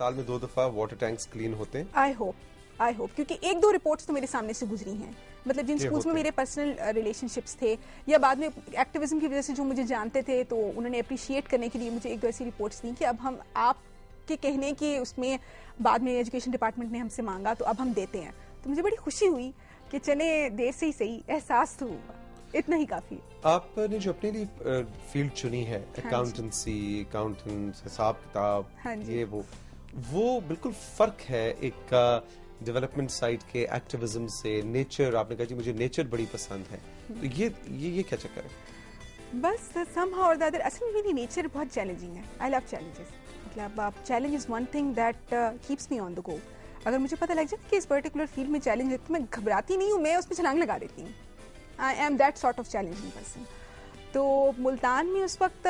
साल में 2 दफा वाटर टैंक्स क्लीन होते हैं? आई होप क्योंकि 1-2 रिपोर्ट्स तो मेरे सामने से गुजरी हैं, मतलब जिन स्कूल्स में मेरे पर्सनल रिलेशनशिप्स थे या बाद में एक्टिविज्म की वजह से जो मुझे जानते थे तो उन्होंने अप्रिशिएट करने के लिए मुझे 1-2 ऐसी रिपोर्ट्स दी कि अब हम आपके कहने की उसमें बाद में एजुकेशन डिपार्टमेंट ने हमसे मांगा तो अब हम देते हैं। तो मुझे बड़ी खुशी हुई कि चले देर से ही सही, एहसास तो हुआ, इतना ही काफी है। आपने जो अपने लिए फील्ड चुनी है, अकाउंटेंसी, अकाउंटेंट, हिसाब किताब, ये वो बिल्कुल फर्क है एक डेवलपमेंट साइड के एक्टिविज्म से। नेचर, आपने कहा जी मुझे नेचर बड़ी पसंद है, तो ये क्या चक्कर है? बस somehow or the other, असल में मेरी नेचर बहुत चैलेंजिंग है। आई लव चैलेंजेस, मतलब challenge is one thing that keeps me on the go. अगर मुझे पता लग जाए कि इस पर्टिकुलर फील्ड में चैलेंज है तो मैं घबराती नहीं हूँ, मैं उसमें छलांग लगा देती हूँ। I am that sort of challenging person. तो मुल्तान में उस वक्त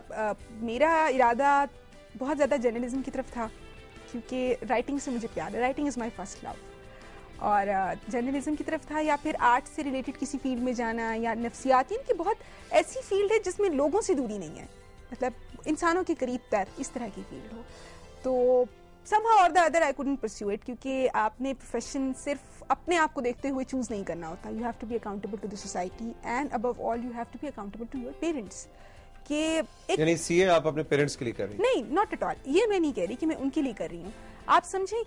मेरा इरादा बहुत ज़्यादा जर्नलिज्म की तरफ था क्योंकि राइटिंग से मुझे प्यार है, writing is my first love, और जर्नलिज्म की तरफ था या फिर आर्ट से रिलेटेड किसी फील्ड में जाना या नफ्सियात, की बहुत ऐसी फील्ड है जिसमें लोगों से दूरी नहीं है, मतलब इंसानों के करीब तर इस तरह की फील्ड हो। तो somehow or the other I couldn't pursue it क्योंकि आपने प्रोफेशन सिर्फ अपने आप को देखते हुए चूज नहीं करना होता। You have to be accountable to the society and above all you have to be accountable to your parents। कि यानी सीए आप अपने पेरेंट्स के लिए कर रही हैं? नहीं, नॉट एट ऑल, ये मैं नहीं कह रही कि मैं उनके लिए कर रही हूँ। आप समझें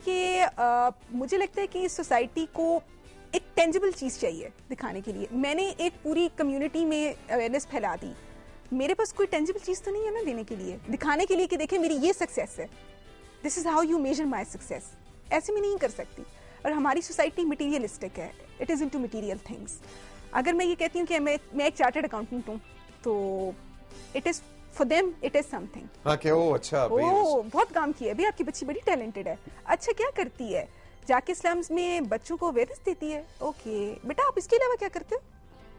कि मुझे लगता है कि इस सोसाइटी को एक टेंजिबल चीज चाहिए दिखाने के लिए। मैंने एक पूरी कम्युनिटी में अवेयरनेस फैला दी, मेरे पास कोई टेंजिबल चीज तो नहीं है ना देने के लिए, दिखाने के लिए कि देखें मेरी ये सक्सेस है, this is how you measure my success. ऐसे में नहीं कर सकती। और हमारी सोसाइटी मटीरियलिस्टिक है, it is into material things. अगर मैं ये कहती हूँ कि मैं एक चार्टर्ड अकाउंटेंट हूँ तो it is for them it is something. हाँ, क्या वो अच्छा बहुत काम किया है अभी, आपकी बच्ची बड़ी टैलेंटेड है। अच्छा क्या करती है? जाके स्लम्स में बच्चों को अवेयरनेस देती है। ओके बेटा, आप इसके अलावा क्या करते हो?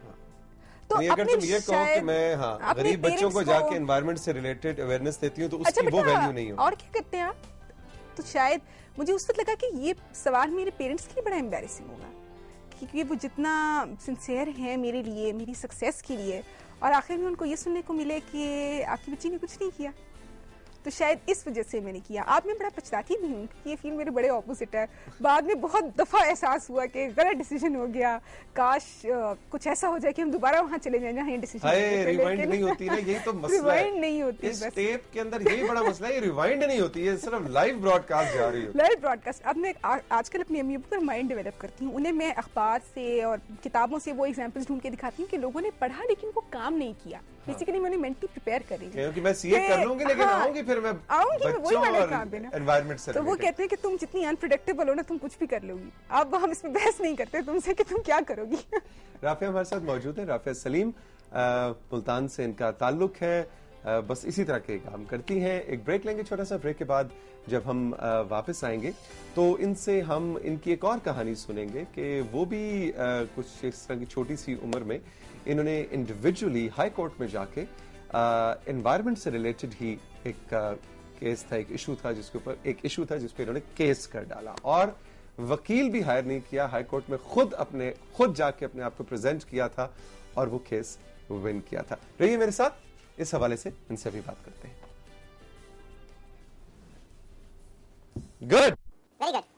तो अगर तुम ये कहो कि मैं गरीब बच्चों को जाके एनवायरनमेंट से रिलेटेड अवेयरनेस देती हूँ तो उसकी वो वैल्यू नहीं हो। और क्या करते हैं आप? तो शायद मुझे उस वक्त लगा कि ये सवाल मेरे पेरेंट्स के लिए बड़ा एम्बैरेसिंग होगा क्योंकि वो जितना सिंसियर है मेरे लिए, मेरी सक्सेस के लिए, और आखिर में उनको ये सुनने को मिले कि आपकी बच्ची ने कुछ नहीं किया। तो शायद इस वजह से मैंने किया। अब मैं बड़ा पछताती भी हूँ कि ये फील्ड मेरे बड़े ऑपोजिट है। बाद में बहुत दफा एहसास हुआ कि गलत डिसीजन हो गया, काश कुछ ऐसा हो जाए कि हम दोबारा वहाँ चले जाएं जहाँ ये डिसीजन रिवाइंड नहीं होती ना, यही तो मसला है। रिवाइंड नहीं होती, इस टेप के अंदर यही बड़ा मसला है, रिवाइंड नहीं होती है, सिर्फ लाइव ब्रॉडकास्ट जा रही है। Live broadcast. अब मैं आजकल अपनी अम्मी पर माइंड डेवलप करती हूँ, उन्हें मैं अखबार से और किताबों से वो एग्जाम्पल्स ढूंढ के दिखाती हूँ कि लोगों ने पढ़ा लेकिन वो काम नहीं किया। बेसिकली मैंने मेंटली प्रिपेयर कर रही हूँ क्योंकि मैं सीए कर लूंगी लेकिन आऊंगी फिर मैं वही वाले काम पे ना एनवायरनमेंट से। तो वो कहते हैं कि तुम जितनी अनप्रेडिक्टेबल हो ना, तुम कुछ भी कर लोगी। अब हम इसमें बहस नहीं करते तुमसे कि तुम क्या करोगी। राफिया हमारे साथ मौजूद है, राफिया सलीम, मुल्तान से इनका ताल्लुक है, बस इसी तरह के काम करती हैं। एक ब्रेक लेंगे, छोटा सा ब्रेक के बाद जब हम वापस आएंगे तो इनसे हम इनकी एक और कहानी सुनेंगे कि वो भी कुछ इस तरह की छोटी सी उम्र में इन्होंने इंडिविजुअली हाई कोर्ट में जाके एनवायरनमेंट से रिलेटेड ही एक केस था, एक इशू था जिस पे इन्होंने केस कर डाला और वकील भी हायर नहीं किया, हाई कोर्ट में खुद जाके अपने आप को प्रेजेंट किया था और वो केस विन किया था। रहिए मेरे साथ, इस हवाले से इनसे भी बात करते हैं। Good, very good.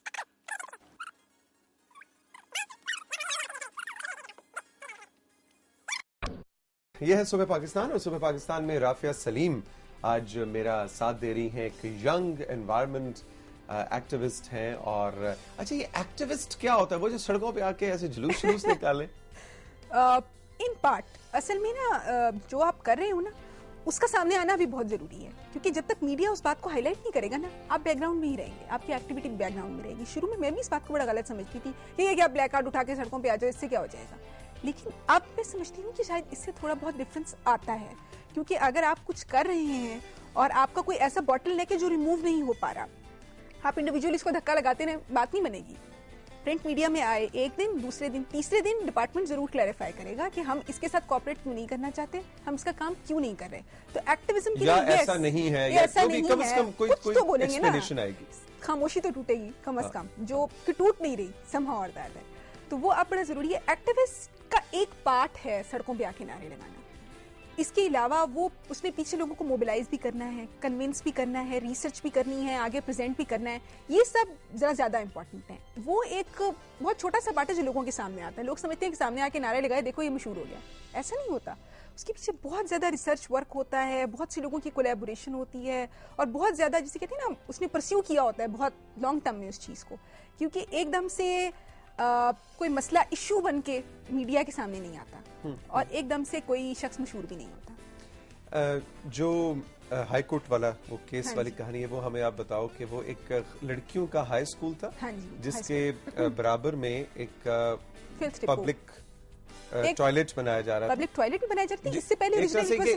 यह है सुबह पाकिस्तान और सुबह पाकिस्तान में राफिया सलीम आज मेरा साथ दे रही हैं। एक यंग एनवायरनमेंट एक्टिविस्ट हैं। और अच्छा, ये एक्टिविस्ट क्या होता है? वो जो सड़कों पे आके ऐसे जुलूस निकाले? इन पार्ट असल में ना जो आप कर रहे हो ना उसका सामने आना भी बहुत जरूरी है क्योंकि जब तक मीडिया उस बात को हाईलाइट नहीं करेगा ना, आप बैकग्राउंड में ही रहेंगे, आपकी एक्टिविटी बैकग्राउंड में रहेगी। शुरू में मैं भी इस बात को बड़ा गलत समझती थी कि ये क्या ब्लैक कार्ड उठा के सड़कों पे आ जाओ, इससे क्या हो जाएगा। लेकिन अब मैं समझती हूँ कि शायद इससे थोड़ा बहुत डिफरेंस आता है क्योंकि अगर आप कुछ कर रहे हैं और आपका कोई ऐसा बॉटल नेक है जो रिमूव नहीं हो पा रहा, आप इंडिविजुअली इसको धक्का लगाते रहे, बात नहीं बनेगी। प्रिंट मीडिया में आए एक दिन, दूसरे दिन, तीसरे दिन डिपार्टमेंट जरूर क्लैरिफाई करेगा कि हम इसके साथ कोऑपरेट क्यों नहीं करना चाहते, हम इसका काम क्यों नहीं कर रहे। तो एक्टिविज्म के लिए ऐसा नहीं है, ऐसा नहीं है, कुछ तो बोलेंगे ना, आएगी, खामोशी तो टूटेगी कम अज कम, जो कि टूट नहीं रही somehow or the other। तो वो अब बड़ा जरूरी है। एक्टिविस्ट का एक पार्ट है सड़कों पे आके नारे लगाना, इसके अलावा वो उसने पीछे लोगों को मोबिलाइज भी करना है, कन्विंस भी करना है, रिसर्च भी करनी है, आगे प्रेजेंट भी करना है, ये सब जरा ज्यादा इंपॉर्टेंट है। वो एक बहुत छोटा सा बात है जो लोगों के सामने आता है। लोग समझते हैं कि सामने आके नारे लगाए देखो ये मशहूर हो गया, ऐसा नहीं होता। उसके पीछे बहुत ज्यादा रिसर्च वर्क होता है, बहुत सी लोगों की कोलैबोरेशन होती है, और बहुत ज्यादा जिसे कहते हैं ना, उसने परस्यू किया होता है बहुत लॉन्ग टर्म में उस चीज को, क्योंकि एकदम से कोई मसला इश्यू बन के मीडिया के सामने नहीं आता और एकदम से कोई शख्स मशहूर भी नहीं होता। जो हाई कोर्ट वाला वो केस वाली कहानी है, वो हमें आप बताओ कि वो एक लड़कियों का हाई स्कूल था, जिसके बराबर में एक पब्लिक टॉयलेट बनाया जा रहा था। पब्लिक टॉयलेट भी बनाई जाती है, इससे पहले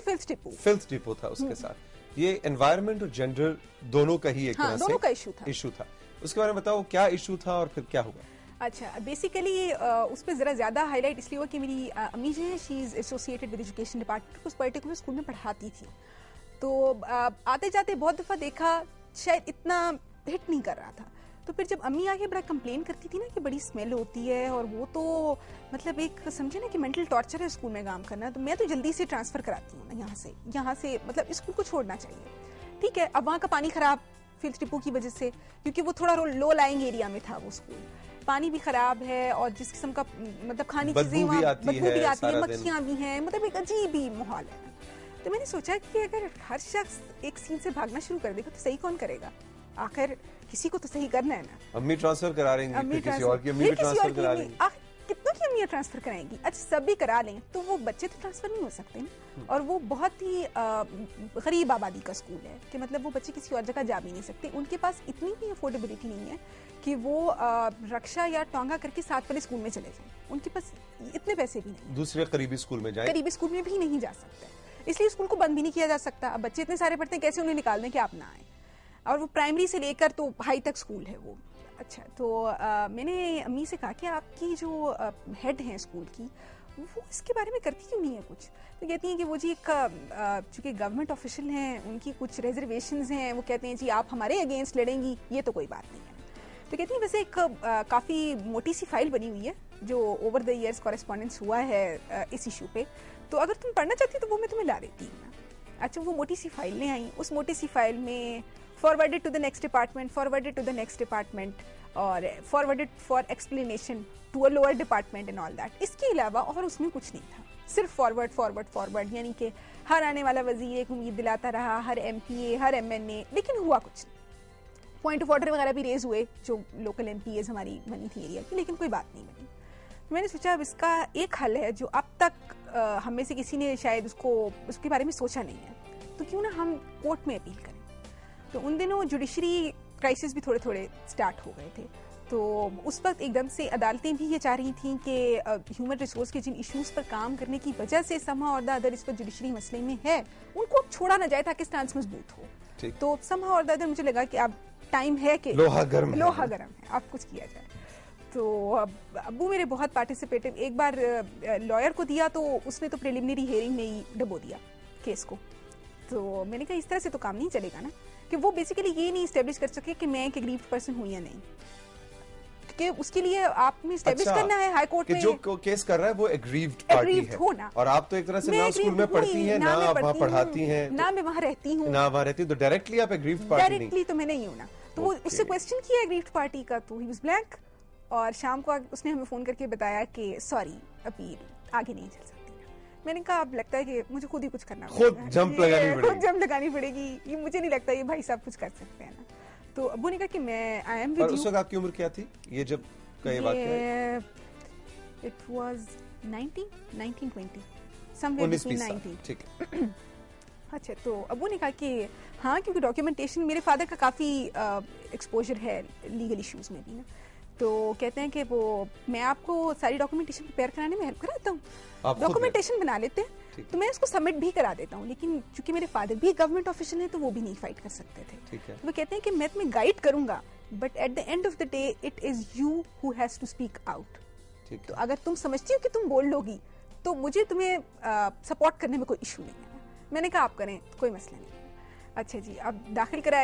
फिल्थ डिपो था उसके साथ। ये एनवायरनमेंट और जेंडर दोनों का ही एक तरह से दोनों का इशू था। उसके बारे में बताओ क्या इशू था और फिर क्या हुआ? अच्छा, बेसिकली उस पर जरा ज्यादा हाईलाइट इसलिए हुआ कि मेरी अम्मी जो है she is associated with education department, उस पर्टिकुलर स्कूल में पढ़ाती थी। तो आते जाते बहुत दफा देखा शायद इतना हिट नहीं कर रहा था। तो फिर जब अम्मी आके बड़ा कंप्लेन करती थी ना कि बड़ी स्मेल होती है, और वो तो मतलब एक समझे ना कि मेंटल टॉर्चर है स्कूल में काम करना, तो मैं तो जल्दी से ट्रांसफर कराती हूँ ना यहाँ से मतलब स्कूल को छोड़ना चाहिए। ठीक है, अब वहाँ का पानी खराब फिल्थ डिपो की वजह से, क्योंकि वो थोड़ा लो लाइंग एरिया में था वो स्कूल, पानी भी खराब है और जिस किस्म का मतलब खाने की चीजें वहाँ बदबू भी आती है, मक्खियां भी हैं, मतलब एक अजीब ही माहौल है। तो मैंने सोचा कि अगर हर शख्स एक सीन से भागना शुरू कर देगा तो सही कौन करेगा? आखिर किसी को तो सही करना है ना। अम्मी ट्रांसफर करा लेंगी, किसी और की अम्मी भी ट्रांसफर करा लेंगी, कितनों की अम्मियां ट्रांसफर कराएंगी? अच्छा, सब भी करा लें तो वो बच्चे तो ट्रांसफर नहीं हो सकते ना। और वो बहुत ही गरीब आबादी का स्कूल है कि मतलब वो बच्चे किसी और जगह जा भी नहीं सकते, उनके पास इतनी भी अफोर्डेबिलिटी नहीं है कि वो रक्षा या टोंगा करके साथ वाले स्कूल में चले जाएं। उनके पास इतने पैसे भी नहीं, दूसरे करीबी स्कूल में जाएं, करीबी स्कूल में भी नहीं जा सकते, इसलिए स्कूल को बंद भी नहीं किया जा सकता। अब बच्चे इतने सारे पढ़ते हैं, कैसे उन्हें निकाल दें कि आप ना आए? और वो प्राइमरी से लेकर तो हाई तक स्कूल है वो। अच्छा, तो मैंने अम्मी से कहा कि आपकी जो हेड हैं स्कूल की, वो इसके बारे में करती क्यों नहीं है कुछ? तो कहती हैं कि वो जी चूंकि गवर्नमेंट ऑफिशियल हैं, उनकी कुछ रिजर्वेशंस हैं, वो कहते हैं जी आप हमारे अगेंस्ट लड़ेंगी, ये तो कोई बात नहीं है। तो कहती हैं वैसे एक काफ़ी मोटी सी फाइल बनी हुई है जो ओवर द ईयर्स कॉरेस्पॉन्डेंस हुआ है इस इशू पे, तो अगर तुम पढ़ना चाहती तो वो मैं तुम्हें ला देती हूँ। अच्छा, वो मोटी सी फाइल ले आई, उस मोटी सी फाइल में forwarded to the next department, forwarded to the next department, और forwarded for explanation to a lower department and all that। इसके अलावा और उसमें कुछ नहीं था, सिर्फ फॉरवर्ड फॉरवर्ड फॉरवर्ड, यानी कि हर आने वाला वजीर एक उम्मीद दिलाता रहा, हर MPA, हर MNA, लेकिन हुआ कुछ नहीं। पॉइंट ऑफ ऑर्डर वगैरह भी रेज हुए जो लोकल MPAs हमारी बनी थी एरिया की, लेकिन कोई बात नहीं बनी। मैंने सोचा अब इसका एक हल है जो अब तक हम में से किसी ने शायद उसके बारे में सोचा नहीं है, तो क्यों ना हम कोर्ट में अपील करें। तो उन दिनों जुडिशरी क्राइसिस भी थोड़े थोड़े स्टार्ट हो गए थे, तो उस वक्त एकदम से अदालतें भी ये चाह रही थीं कि ह्यूमन रिसोर्स के जिन इश्यूज पर काम करने की वजह से समहाउ और द अदर इस पर जुडिशरी मसले में है, उनको अब छोड़ा ना जाए ताकि स्टांस मजबूत हो। तो समहाउ और द अदर मुझे लगा कि अब टाइम है कि लोहा गर्म है, अब कुछ किया जाए। तो अब्बू मेरे बहुत पार्टिसिपेटिव, एक बार लॉयर को दिया तो उसने तो प्रिलिमिनरी हियरिंग में ही डबो दिया केस को। तो मैंने कहा इस तरह से तो काम नहीं चलेगा ना, कि वो बेसिकली ये नहीं एस्टेब्लिश कर सके कि मैं एक एग्रीव्ड पर्सन हूं या नहीं, कि उसके लिए आपने एस्टेब्लिश करना है हाई कोर्ट में जो केस कर रहा है वो एग्रीव्ड पार्टी है, और आप तो एक तरह से ना स्कूल में पढ़ती हैं, ना आप वहाँ पढ़ाती हैं, ना मैं वहाँ रहती हूँ, तो डायरेक्टली आप एग्रीव्ड पार्टी नहीं। डायरेक्टली तो मैं नहीं हूँ ना। तो वो उससे क्वेश्चन किया एग्रीव्ड पार्टी का, तो ही वाज ब्लैंक, और शाम को उसने हमें फोन करके बताया कि सॉरी अपील आगे नहीं चल सकती। मैंने कहा अब लगता है कि मुझे खुद ही कुछ करना पड़ेगा, खुद जंप लगानी पड़ेगी, ये मुझे नहीं लगता ये भाई साहब कुछ कर सकते हैं ना। तो अब्बू ने कहा कि मैं आई एम विद यू। उस वक्त आपकी उम्र क्या थी ये जब का ये वाकया? It was 1920 somewhere between 19। ठीक है। अच्छा, तो अब्बू ने कहा कि हाँ, क्योंकि डॉक्यूमेंटेशन मेरे फादर का काफ़ी एक्सपोजर है लीगल इश्यूज में भी ना, तो कहते हैं कि वो मैं आपको सारी डॉक्यूमेंटेशन प्रिपेयर कराने में हेल्प कराता हूँ, डॉक्यूमेंटेशन बना लेते हैं तो मैं उसको सबमिट भी करा देता हूँ, लेकिन चूंकि मेरे फादर भी गवर्नमेंट ऑफिशियल हैं तो वो भी नहीं फाइट कर सकते थे। ठीक है। तो वो कहते हैं कि मैं तुम्हें गाइड करूंगा, but at the end of the day it is you who has to speak out. तो अगर तुम समझती हो कि तुम बोल लोगी तो मुझे तुम्हें सपोर्ट करने में कोई इशू नहीं है। मैंने कहा आप करें, कोई मसला नहीं। अच्छा जी, अब दाखिल कराए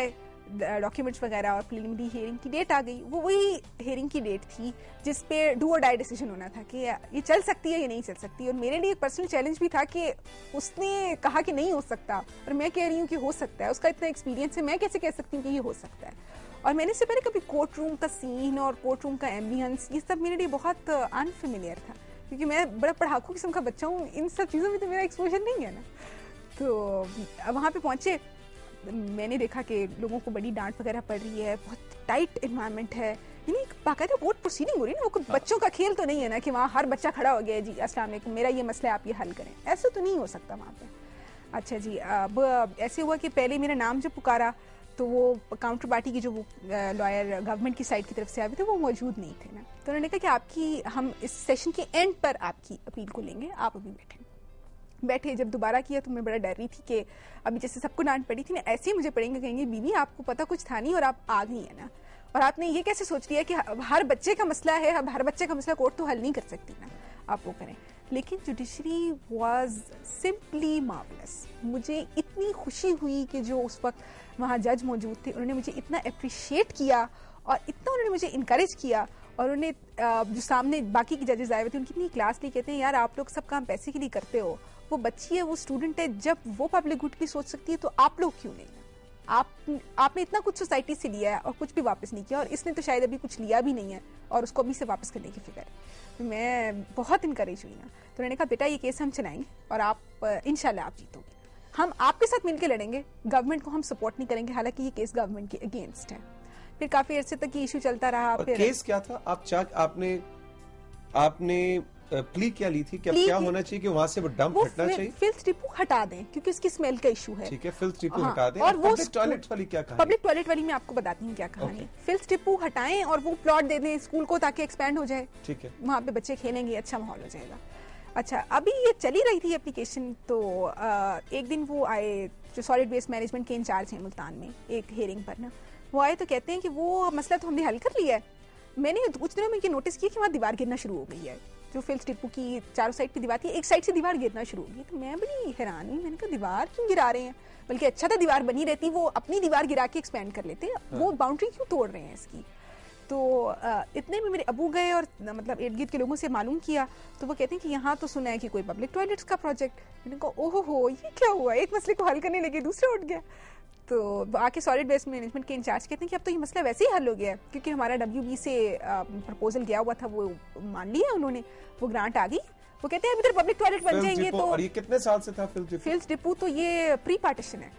डॉक्यूमेंट्स वगैरह और प्रीलिमिनरी हियरिंग की डेट आ गई। वो वही हियरिंग की डेट थी जिस पे डू और डाई डिसीजन होना था कि ये चल सकती है या नहीं चल सकती। और मेरे लिए एक पर्सनल चैलेंज भी था कि उसने कहा कि नहीं हो सकता और मैं कह रही हूँ कि हो सकता है। उसका इतना एक्सपीरियंस है, मैं कैसे कह सकती हूँ कि ये हो सकता है। और मैंने इससे पहले कभी कोर्ट रूम का सीन और कोर्ट रूम का एम्बियंस ये सब मेरे लिए बहुत अनफेमिलियर था, क्योंकि मैं बड़ा पढ़ाकू किस्म का बच्चा हूँ। इन सब चीज़ों में तो मेरा एक्सपोजर नहीं है ना। तो वहाँ पे पहुँचे, मैंने देखा कि लोगों को बड़ी डांट वगैरह पड़ रही है, बहुत टाइट एनवायरनमेंट है, यानी बाकायदा कोर्ट प्रोसीडिंग हो रही है ना। वो कोई बच्चों का खेल तो नहीं है ना कि वहाँ हर बच्चा खड़ा हो गया है, जी अस्सलाम वालेकुम मेरा ये मसला है आप ये हल करें, ऐसा तो नहीं हो सकता वहाँ पे। अच्छा जी, अब ऐसे हुआ कि पहले मेरा नाम जब पुकारा तो वो काउंटर पार्टी की जो वो लॉयर गवर्नमेंट की साइड की तरफ से आए थे वो मौजूद नहीं थे ना। तो उन्होंने कहा कि आपकी हम इस सेशन के एंड पर आपकी अपील को लेंगे, आप अभी बैठे। जब दोबारा किया तो मैं बड़ा डर रही थी कि अभी जैसे सबको डांट पड़ी थी ना, ऐसे ही मुझे पड़ेंगे, कहेंगे बीवी आपको पता कुछ था नहीं और आप आ गई है ना, और आपने ये कैसे सोच लिया कि हर बच्चे का मसला है, अब हर बच्चे का मसला कोर्ट तो हल नहीं कर सकती ना, आप वो करें। लेकिन जुडिशरी वाज सिंपली मार्वलस। मुझे इतनी खुशी हुई कि जो उस वक्त वहाँ जज मौजूद थे उन्होंने मुझे इतना अप्रिशिएट किया और इतना उन्होंने मुझे इनकरेज किया। और उन्हें जो सामने बाकी के जजेस आए हुए थे उनकी इतनी क्लास ली, कहते हैं यार आप लोग सब काम पैसे के लिए करते हो, वो बच्ची है, वो स्टूडेंट है, जब वो पब्लिक गुड की सोच सकती है तो आप लोग क्यों नहीं। आपने इतना कुछ सोसाइटी से लिया है और कुछ भी वापस नहीं किया, और इसने तो शायद अभी कुछ लिया भी नहीं है और उसको अभी से वापस करने की फिक्र है। तो मैं बहुत इनकरेज हुई ना। तो उन्होंने कहा बेटा ये केस हम चलाएंगे और आप इंशाल्लाह आप जीतोगे, हम आपके साथ मिलकर लड़ेंगे, गवर्नमेंट को हम सपोर्ट नहीं करेंगे, हालांकि ये केस गवर्नमेंट के अगेंस्ट है। फिर काफी अरसे तक ये इशू चलता रहा। और फिर केस क्या था? आपने प्ली क्या ली थी कि अब क्या होना चाहिए कि वहां से वो डंप हटना चाहिए, फिल्थ डिपो हटा दें क्योंकि उसकी स्मेल का इशू है। ठीक है, फिल्थ डिपो हटा दें। और पब्लिक टॉयलेट वाली क्या कहानी? पब्लिक टॉयलेट वाली मैं आपको बताती हूँ क्या कहानी है। फिल्थ डिपो हटाएं और वो प्लॉट दे दें स्कूल को ताकि एक्सपैंड हो जाए, ठीक है, वहाँ पे बच्चे खेलेंगे, अच्छा माहौल हो जाएगा। अच्छा, अभी ये चली रही थी एप्लीकेशन, तो एक दिन वो आए जो सॉलिड वेस्ट मैनेजमेंट के इंचार्ज हैं मुल्तान में, एक हियरिंग पर ना, वो आए तो कहते हैं कि वो मसला तो हमने हल कर लिया है। मैंने कुछ दिनों में ये नोटिस किया कि वहाँ दीवार गिरना शुरू हो गई है, जो फिल्थ डिपो की चारों साइड पे दीवार थी, एक साइड से दीवार गिरना शुरू हो गई। तो मैं बड़ी हैरान हुई, मैंने कहा दीवार क्यों गिरा रहे हैं, बल्कि अच्छा था दीवार बनी रहती, वो अपनी दीवार गिरा के एक्सपेंड कर लेते, वो बाउंड्री क्यों तोड़ रहे हैं इसकी। तो इतने में मेरे अबू गए और मतलब इर्द गिर्द के लोगों से मालूम किया, तो वो कहते हैं कि यहाँ तो सुना है कि कोई पब्लिक टॉयलेट्स का प्रोजेक्ट। मैंने कहा ओहो हो, ये क्या हुआ, एक मसले को हल करने लगे दूसरा उठ गया। तो आके सॉलिड वेस्ट मैनेजमेंट के इंचार्ज कहते हैं कि अब तो ये मसला वैसे ही हल हो गया है, क्योंकि हमारा WB से प्रपोजल गया हुआ था, वो मान लिया उन्होंने, वो ग्रांट आ गई। वो कहते हैं अभी तो पब्लिक टॉयलेट बन जाएंगे। तो और ये कितने साल से था फिल्थ डिपो? तो ये प्री पार्टीशन है,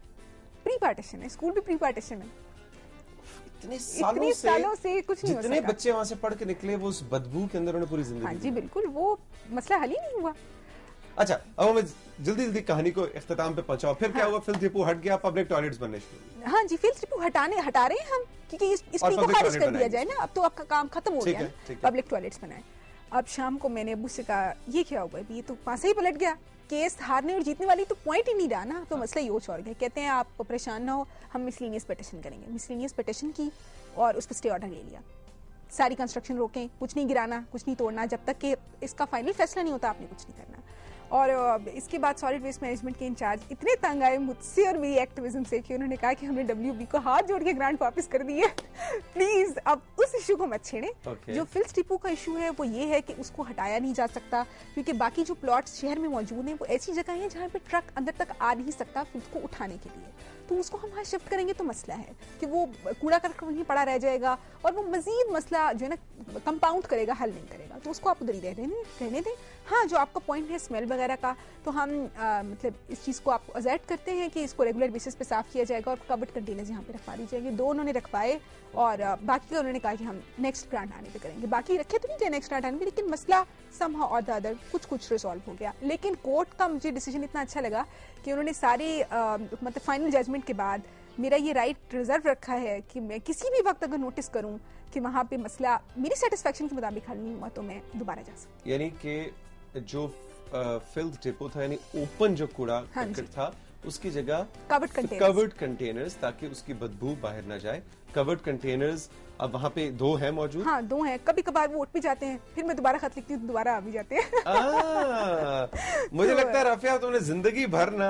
स्कूल भी प्री पार्टीशन है। इतने सालों से कुछ नहीं हो सका। जितने बच्चे वहां से पढ़ के निकले वो उस बदबू के अंदर उन्हें पूरी जिंदगी। हाँ जी बिल्कुल, वो मसला हल ही नहीं हुआ। अच्छा, अब हमें जल्दी कहानी को इख्तिताम पे पहुंचाओ। फिर क्या हुआ? फिल्थ डिपो हट गया, पब्लिक टॉयलेट्स बनने शुरू। हाँ जी, फिल्थ डिपो हटा रहे हैं हम, क्योंकि इस बिल को खारिज कर दिया जाए ना, अब तो आपका काम खत्म हो गया, पब्लिक टॉयलेट्स बनाए। अब शाम को मैंने अबू से कहा ये क्या हुआ, ये तो पास ही पलट गया, केस हारने और जीतने वाली तो पॉइंट ही नहीं रहा ना, तो मसला ये छोड़ गया। कहते हैं आप परेशान ना हो, हम मिसलिनियस पिटीशन करेंगे। मिसलिनियस पिटीशन की और उस पर स्टे ऑर्डर ले लिया, सारी कंस्ट्रक्शन रोकें, कुछ नहीं गिराना, कुछ नहीं तोड़ना, जब तक कि इसका फाइनल फैसला नहीं होता आपने कुछ नहीं करना। और इसके बाद सॉलिड वेस्ट मैनेजमेंट के इंचार्ज इतने तंग आए मुझसे और मेरी एक्टिविज्म से कि उन्होंने कहा कि हमने WB को हाथ जोड़ के ग्रांट वापस कर दी है, प्लीज अब उस इशू को मत छेड़ें। जो फिल्थ डिपो का इशू है वो ये है कि उसको हटाया नहीं जा सकता, क्योंकि बाकी जो प्लॉट्स शहर में मौजूद हैं वो ऐसी जगह है जहाँ पे ट्रक अंदर तक आ नहीं सकता फिल्थ को उठाने के लिए, तो उसको हम वहाँ शिफ्ट करेंगे तो मसला है कि वो कूड़ा करकट वहीं पड़ा रह जाएगा और वो मजीद मसला जो है ना कंपाउंड करेगा, हल नहीं करेगा, तो उसको आप उधर ही रहने दें। हाँ, जो आपका पॉइंट है स्मेल वगैरह का, तो हम मतलब इस चीज़ को आप अजैट करते हैं कि इसको रेगुलर बेसिस पे साफ किया जाएगा और कवर्ड कंटेनर्स यहाँ पे रखवा दी जाएंगे। 2 उन्होंने रखवाए और बाकी का उन्होंने कहा कि हम नेक्स्ट ग्रांट आने पे करेंगे। बाकी रखे तो नहीं थे नेक्स्ट ग्रांट आने पे, लेकिन मसला समहाउ और द अदर कुछ रिजॉल्व हो गया। लेकिन कोर्ट का मुझे डिसीजन इतना अच्छा लगा कि उन्होंने सारे मतलब फाइनल जजमेंट के बाद मेरा ये राइट रिजर्व रखा है कि मैं किसी भी वक्त अगर नोटिस करूं कि वहां पे मसला मेरी सेटिस्फेक्शन के मुताबिक हल नहीं हुआ तो मैं दोबारा जा सकती। यानी कि जो फिल्थ डिपो था, यानी ओपन जो कूड़ा करकट था, उसकी जगह कवर्ड कंटेनर्स, ताकि उसकी बदबू बाहर ना जाए। कवर्ड कंटेनर्स अब वहाँ पे 2 हैं मौजूद। हाँ 2 हैं, कभी कभार वो उठ भी जाते हैं, फिर मैं दोबारा खत लिखती हूँ दोबारा आ भी जाते हैं। मुझे लगता है राफिया तुमने जिंदगी भर ना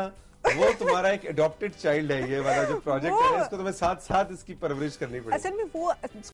वो तुम्हारा एक अडॉप्टेड चाइल्ड है, ये वाला जो प्रोजेक्ट है, इसको तुम्हें साथ साथ इसकी परवरिश करनी पड़ेगी। असल में वो